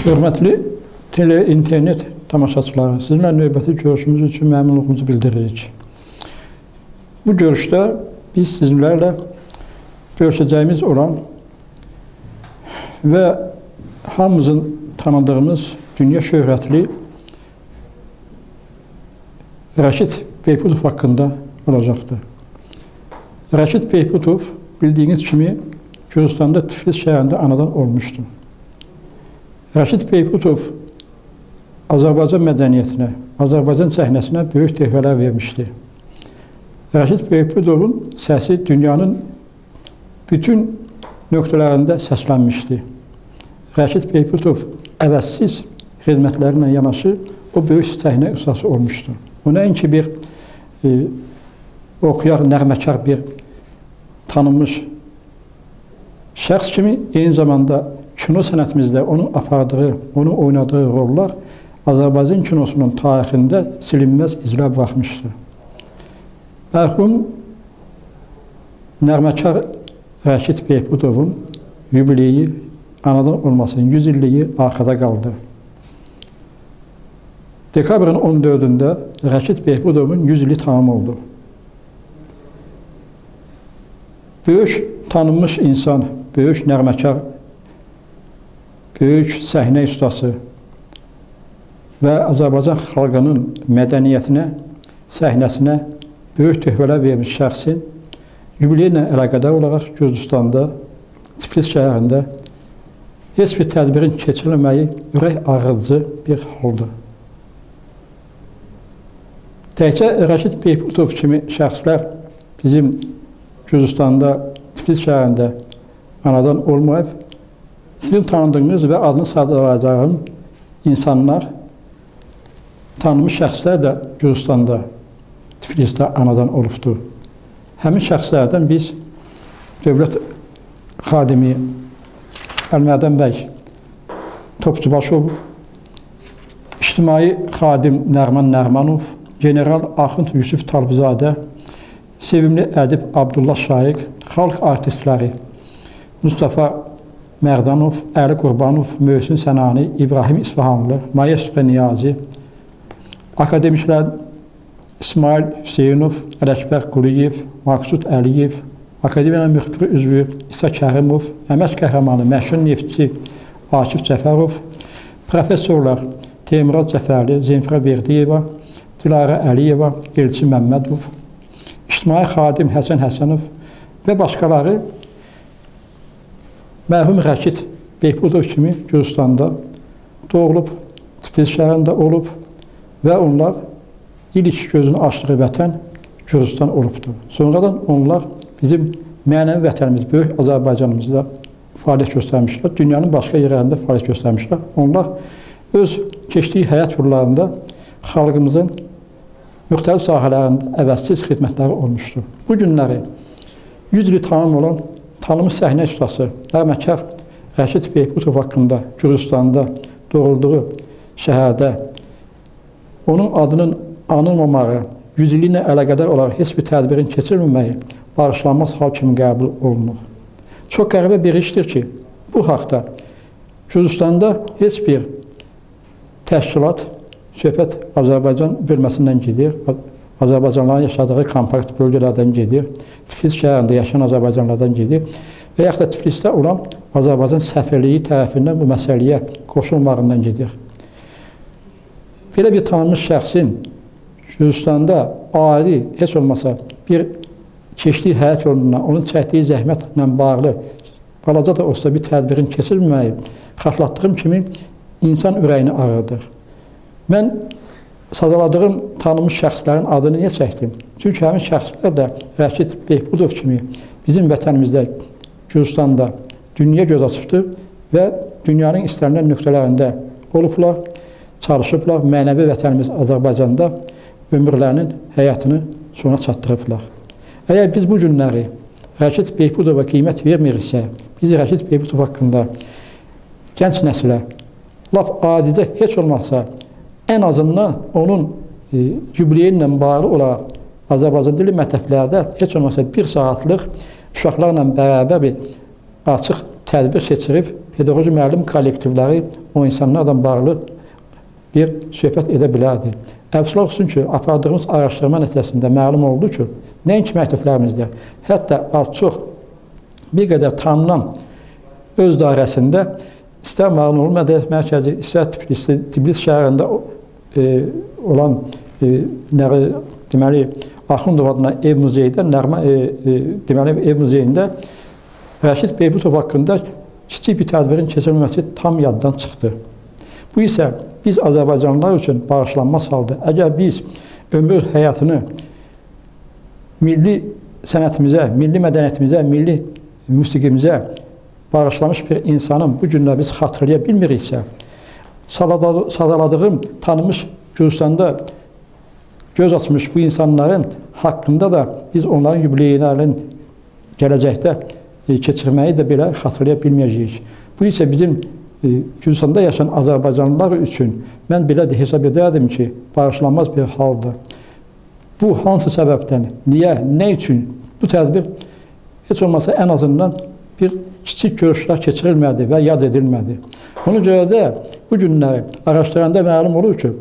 Hörmətli internet tamaşaçıları, sizinlə növbəti görüşümüz üçün məmnunluğumuzu bildiririk. Bu görüşdə biz sizinlərlə görüşəcəyimiz olan və hamımızın tanıdığımız dünya şöhrətli Rəşid Beyputov haqqında olacaqdır. Rəşid Beyputov bildiyiniz kimi Gürcüstanda Tiflis şəhərində anadan olmuşdu. Rəşid Beyputov Azərbaycan mədəniyyətinə, Azərbaycan səhnəsinə böyük töhfələr vermişdi. Rəşid Beyputovun səsi dünyanın bütün nöqtələrində səslənmişdi. Rəşid Beyputov əvəzsiz xidmətlərlə yanaşı o böyük səhnə ustası olmuşdu. O nəinki bir oxuyaq, nəğməkar bir tanınmış şəxs kimi, eyni zamanda kino sənətimizdə onun apardığı, onun oynadığı rollar Azərbaycan kinosunun tarixində silinməz izlər buraxmışdı. Mərhum nəğməkar Rəşid Beyputovun yubileyi, anadan olmasının 100 illiyi arxada qaldı. Dekabrın 14-də Rəşid Beyputovun 100 ili tamam oldu. Böyük tanınmış insan, böyük nəğməkar, böyük səhnə ustası və Azərbaycan xalqının mədəniyyətinə, səhnəsinə böyük töhfələr vermiş şəxsin yubileyi ilə əlaqədar olaraq Gürcüstanda, Tiflis şəhərində heç bir tədbirin keçirilməyi ürək ağrıcı bir haldır. Təkcə Rəşid Beyputov kimi şəxslər bizim Gürcüstanda, Tiflis şəhərində anadan olmayıb, sizin tanıdığınız və adını sadalacağım insanlar, tanınmış şəxslər də Gürcüstanda, Tiflisdə anadan olubdur. Həmin şəxslərdən biz dövlət xadimi Əlmədən bəy Topçubaşov, ictimai xadim Nəğman Nəğmanov, general Axund Yusuf Talbizadə, sevimli ədib Abdullah Şaiq, xalq artistləri Mustafa Mərdanov, Əli Qurbanov, Möhsin Sənani, İbrahim İsfahanlı, Maestro Niyazi, akademiklər İsmail Hüseynov, Ələkbər Quliyev, Maqsud Əliyev, akademiyanın müxbir üzvü İsa Kərimov, əmək qəhrəmanı məşhur neftçi Akif Cəfərov, professorlar Teymurad Cəfərli, Zemfira Berdiyeva, Dilarə Əliyeva, Elçi Məmmədov, ictimai xadim Həsən Həsənov və başqaları mərhum Rəşid Beyputov kimi Gürcüstanda doğulub, Tiflis şəhərində olub və onlar ilk gözünü açdığı vətən Gürcüstan olubdur. Sonradan onlar bizim mənəvi vətənimiz, böyük Azərbaycanımızda fəaliyyət göstərmişlər, dünyanın başqa yerlərində fəaliyyət göstərmişlər. Onlar öz keçdiyi həyat yollarında xalqımızın müxtəlif sahələrində əvəzsiz xidmətləri olmuşdur. Bu günləri 100 ili tamam olan tanınmış səhnə ustası, nəğməkar Rəşid Beyputov haqqında Gürcüstanda doğulduğu şəhərdə onun adının anılmamağı, 100 ili ilə əlaqədar olaraq heç bir tədbirin keçirilməməyi bağışlanmaz hal kimi qəbul olunur. Çox qəribə bir işdir ki, bu haqda Gürcüstanda heç bir təşkilat, söhbət Azərbaycan bölməsindən gedir, Azərbaycanlıların yaşadığı kompakt bölgələrdən gedir, Tiflis şəhərində yaşayan Azərbaycanlılardan gedir və yaxud da Tiflisdə olan Azərbaycan səfirliyi tərəfindən bu məsələyə qoşulmağından gedir. Belə bir tanınmış şəxsin Gürcüstanda adi, heç olmasa bir keçdiyi həyat yolundan, onun çəkdiyi zəhmətlə bağlı balaca da olsa bir tədbirin keçirilməyi xatırlatdığım kimi insan ürəyini ağrıdır. Mən sadaladığım tanınmış şəxslərin adını niyə çəkdim? Çünki həmin şəxslər də Rəşid Beyputov kimi bizim vətənimizdə, Gürcüstanda dünya göz açıbdır və dünyanın istənilən nöqtələrində olublar, çalışıblar, mənəvi vətənimiz Azərbaycanda ömürlərinin həyatını sona çatdırıblar. Əgər biz bu günləri Rəşid Beyputova qiymət vermiriksə, biz Rəşid Beyputov haqqında gənc nəsilə, laf adicə heç olmazsa, ən azından onun yubileyi ilə bağlı olaraq Azərbaycan dili məktəblərdə heç olmazsa 1 saatlıq uşaqlarla bərabər bir açıq tədbir keçirib pedaqoji müəllim kollektivləri o insanlarla bağlı bir söhbət edə bilərdi. Əfsuslar olsun ki, apardığımız araşdırma nəticəsində məlum oldu ki, nəinki məktəblərimizdə, hətta az-çox bir qədər tanınan öz dairəsində istər Mağnulu Mədəniyyət Mərkəzi, istər Tiflis şəhərində olan deməli, Axundov adına ev muzeyində, deməli, ev muzeyində Rəşid Beybutov haqqında kiçik bir tədbirin keçirilməsi tam yaddan çıxdı. Bu isə biz Azərbaycanlılar üçün bağışlanmaz haldır. Əgər biz ömür həyatını milli sənətimizə, milli mədəniyyətimizə, milli musiqimizə bağışlamış bir insanın bu günlər biz xatırlaya bilmiriksə, sadaladığım, tanımış Gürcüstanda göz açmış bu insanların haqqında da biz onların yubileylərini gələcəkdə keçirməyi də belə xatırlaya bilməyəcəyik. Bu isə bizim Gürcüstanda yaşayan Azərbaycanlılar üçün mən belə də hesab edərdim ki, bağışlanmaz bir haldır. Bu hansı səbəbdən, niyə, nə üçün bu tədbir heç olmasa ən azından bir kiçik görüşlər keçirilmədi və yad edilmədi. Ona görə də bu günləri araşdıranda məlum olur ki,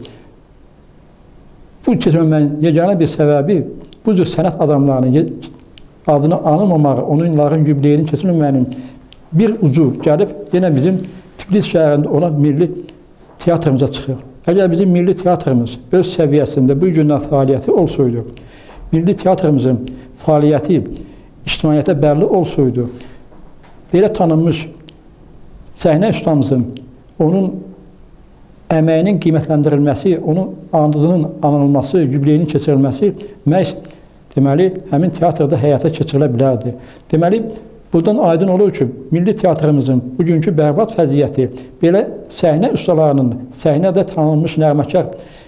bu keçirməməyin yeganə bir səbəbi bu cür sənət adamlarının adını anılmamağı, onların yubileyini keçirməməyinin bir ucu gəlib yenə bizim Tiflis şəhərində olan milli teatrımıza çıxır. Əgər bizim milli teatrımız öz səviyyəsində bu günlər fəaliyyəti olsaydı, milli teatrımızın fəaliyyəti ictimaiyyətə bəlli olsaydı, belə tanınmış səhnə ustamızın, onun əməyinin qiymətləndirilməsi, onun adının anılması, yubileyinin keçirilməsi məhz deməli, həmin teatrda həyata keçirilə bilərdi. Deməli, buradan aydın olur ki, milli teatrımızın bugünkü bərbad vəziyyəti belə səhnə ustalarının, səhnədə tanınmış nəğməkar,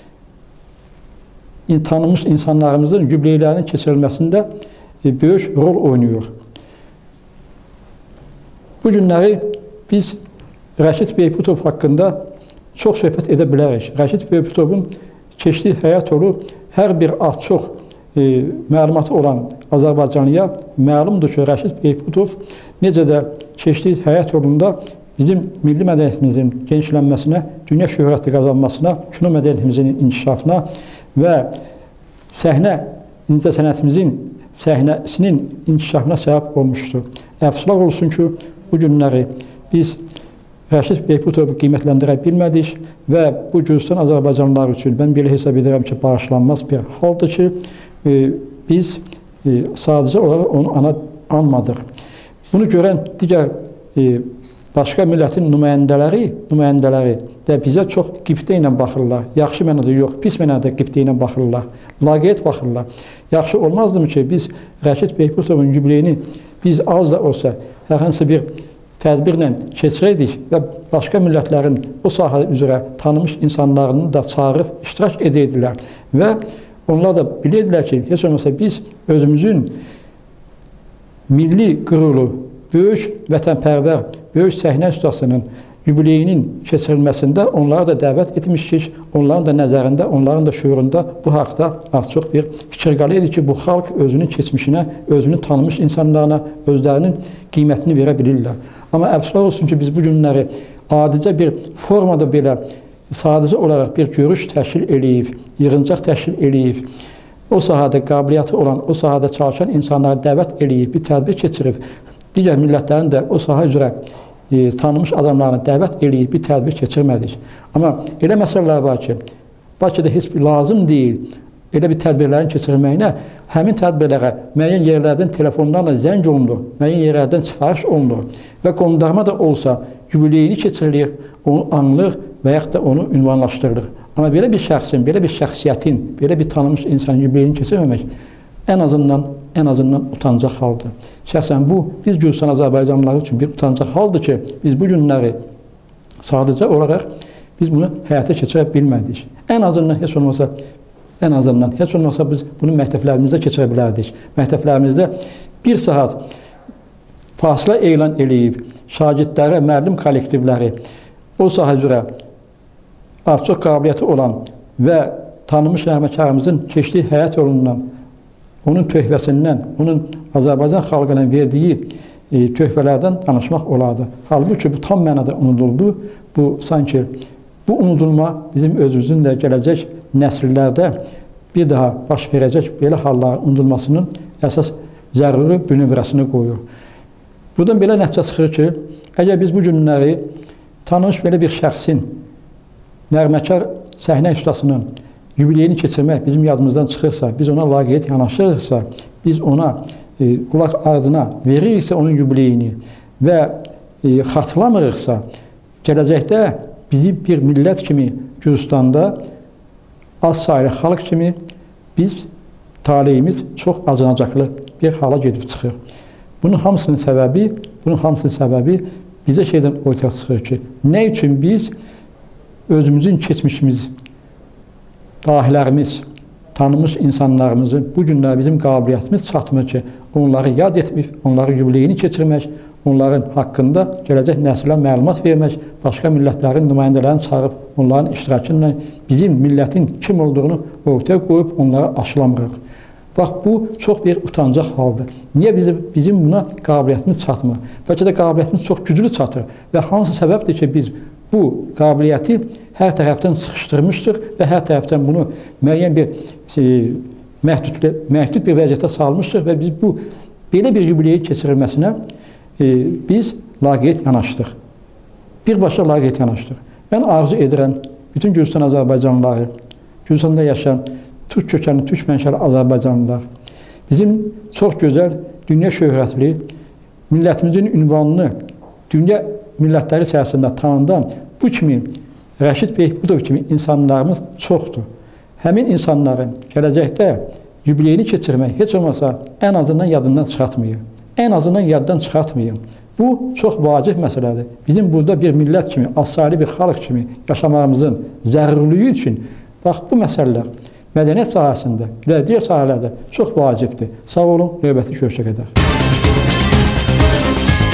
tanınmış insanlarımızın yubileylərinin keçirilməsində böyük rol oynayır. Bu günləri biz Rəşid Beybutov haqqında çox söhbət edə bilərik. Rəşid Beybutovun keçdiyi həyat yolu hər bir az-çox məlumatı olan Azərbaycanlıya məlumdur ki, Rəşid Beybutov necə də keçdiyi həyat yolunda bizim milli mədəniyyətimizin genişlənməsinə, dünya şöhrəti qazanmasına, kino mədəniyyətimizin inkişafına və səhnə incəsənətimizin səhnəsinin inkişafına səbəb olmuşdur. Əfsuslar olsun ki, bu günləri biz Rəşid Beybutovu qiymətləndirə bilmədik və bu Gürcüstan Azərbaycanlılar üçün mən belə hesab edirəm ki, bağışlanmaz bir haldır ki, biz sadəcə olaraq onu anmadıq. Bunu görən digər başqa millətin nümayəndələri də bizə çox qibtə ilə baxırlar. Yaxşı mənada yox, pis mənada qibtə ilə baxırlar, laqeyd baxırlar. Yaxşı olmazdı ki, biz Rəşid Beybutovun yubileyini biz az da olsa hər hansı bir tədbirlə keçirəydik və başqa millətlərin o sahə üzrə tanınmış insanlarını da çağırıb iştirak edəydilər və onlar da bilirdilər ki, heç olmasa biz özümüzün milli qürurlu, böyük vətənpərvər, böyük səhnə ustasının yubileyinin keçirilməsində onları da dəvət etmişik, onların da nəzərində, onların da şuurunda bu haqda az-çox bir fikir qalıydı ki, bu xalq özünün keçmişinə, özünün tanınmış insanlarına özlərinin qiymətini verə bilirlər. Amma əfsuslar olsun ki, biz bu günləri adicə bir formada belə sadəcə olaraq bir görüş təşkil eləyib, yığıncaq təşkil eləyib, o sahədə qabiliyyəti olan, o sahədə çalışan insanları dəvət eləyib, bir tədbir keçirib, digər millətlərin də o sahə üzrə tanınmış adamlarını dəvət eləyib, bir tədbir keçirmədik. Amma elə məsələlər var ki, Bakıda heç bir lazım deyil, elə bir tədbirlərin keçirilməyinə, həmin tədbirlərə müəyyən yerlərdən telefonlarla zəng olunur, müəyyən yerlərdən sifariş olunur və qondarma da olsa yubileyini keçirilir, onu anılır və yaxud da onu ünvanlaşdırılır. Amma belə bir şəxsin, belə bir şəxsiyyətin, belə bir tanınmış insanın yubileyini keçirməmək ən azından utancaq haldır. Şəxsən bu, biz Gürcüstan Azərbaycanlıları üçün bir utancaq haldır ki, biz bu günləri sadəcə olaraq biz bunu həyata keçirə bilmədik. Ən azından heç olmasa biz bunu məktəblərimizdə keçirə bilərdik. Məktəblərimizdə bir saat fasilə elan eləyib, şagirdləri, müəllim kollektivləri o sahə üzrə az-çox qabiliyyəti olan və tanınmış nəğməkarımızın keçdiyi həyat yolundan, onun töhvəsindən, onun Azərbaycan xalqına verdiyi töhfələrdən danışmaq olardı. Halbuki bu tam mənada unuduldu. Bu sanki bu unudulma bizim özümüzün də gələcək nəsillərdə bir daha baş verəcək belə halların unudulmasının əsas zəruri bünövrəsini qoyur. Buradan belə nəticə çıxır ki, əgər biz bu günləri tanınmış belə bir şəxsin, nəğməkar səhnə ustasının yubileyini keçirmək bizim yadımızdan çıxırsa, biz ona laqeyd yanaşırıqsa, biz ona qulaq ardına veririksə onun yubileyini və xatırlamırıqsa, gələcəkdə bizi bir millət kimi Gürcüstanda az sayılı xalq kimi biz taleyimiz çox acınacaqlı bir hala gedib çıxır. Bunun hamısının səbəbi bizə şeydən ortaya çıxır ki, nə üçün biz özümüzün keçmişimiz, dahilərimiz, tanınmış insanlarımızın bu günlər bizim qabiliyyətimiz çatmır ki, onları yad etmək, onların yubileyini keçirmək, onların haqqında gələcək nəslə məlumat vermək, başqa millətlərin nümayəndələrini çağırıb onların iştirakı ilə bizim millətin kim olduğunu ortaya qoyub onlara aşılamırıq. Bax, bu çox bir utancaq haldır. Niyə bizim buna qabiliyyətimiz çatmır? Bəlkə də qabiliyyətimiz çox güclü çatır və hansı səbəbdir ki, biz bu qabiliyyəti hər tərəfdən sıxışdırmışdıq və hər tərəfdən bunu müəyyən bir məhdud bir vəziyyətə salmışdıq və biz bu belə bir yubileyi keçirilməsinə biz laqeyd yanaşdıq. Birbaşa laqeyd yanaşdıq. Mən arzu edirəm bütün Gürcüstan Azərbaycanlıları, Gürcüstanda yaşayan Türk kökənli, Türk mənşəli Azərbaycanlılar, bizim çox gözəl, dünya şöhrətli, millətimizin ünvanını dünya millətləri içərisində tanınan bu kimi Rəşid Behbudov kimi insanlarımız çoxdur. Həmin insanların gələcəkdə yubileyini keçirmək heç olmasa ən azından yadından çıxartmayın. Ən azından yaddan çıxartmayın. Bu çox vacib məsələdir. Bizim burada bir millət kimi, azsaylı bir xalq kimi yaşamağımızın zərurluğu üçün bax bu məsələlər mədəniyyət sahəsində, digər sahələrdə çox vacibdir. Sağ olun, növbəti görüşə qədər.